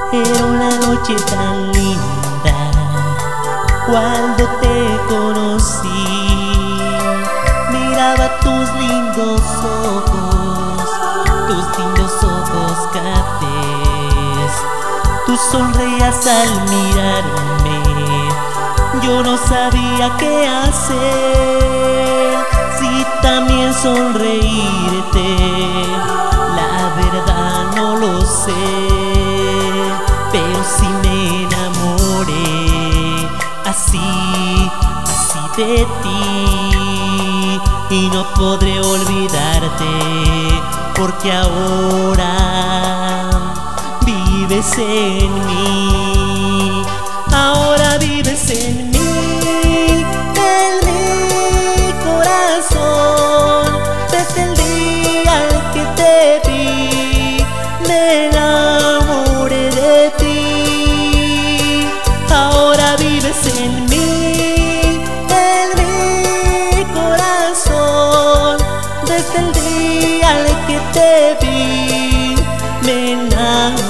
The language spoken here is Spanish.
Era una noche tan linda cuando te conocí. Miraba tus lindos ojos cafés. Tú sonreías al mirarme. Yo no sabía qué hacer, si también sonreírte. La verdad no lo sé, pero sí me enamoré así de ti. Y no podré olvidarte, porque ahora vives en mí. Ahora vives en mí, en mi corazón. Desde el día en que te vi, me enamoré de ti. Ahora vives en mí, en mi corazón. Desde el día en que te vi, me enamoré